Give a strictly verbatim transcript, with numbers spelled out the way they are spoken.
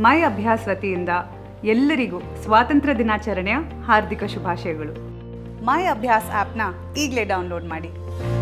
ಮೈ ಅಭ್ಯಾಸ್ ವತಿಯಿಂದ ಎಲ್ಲರಿಗೂ ಸ್ವಾತಂತ್ರ್ಯ ದಿನಾಚರಣೆಯ ಹಾರ್ದಿಕ ಶುಭಾಶಯಗಳು. ಮೈ ಅಭ್ಯಾಸ್ ಆ್ಯಪ್ನ ಈಗಲೇ ಡೌನ್ಲೋಡ್ ಮಾಡಿ.